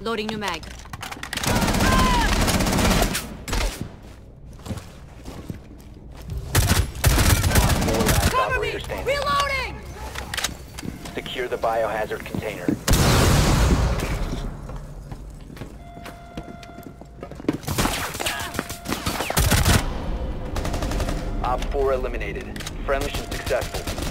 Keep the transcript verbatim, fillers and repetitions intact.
Loading new mag. Four last Cover me! operator standing. Reloading! Secure the biohazard container. Op four eliminated. Friendly mission successful.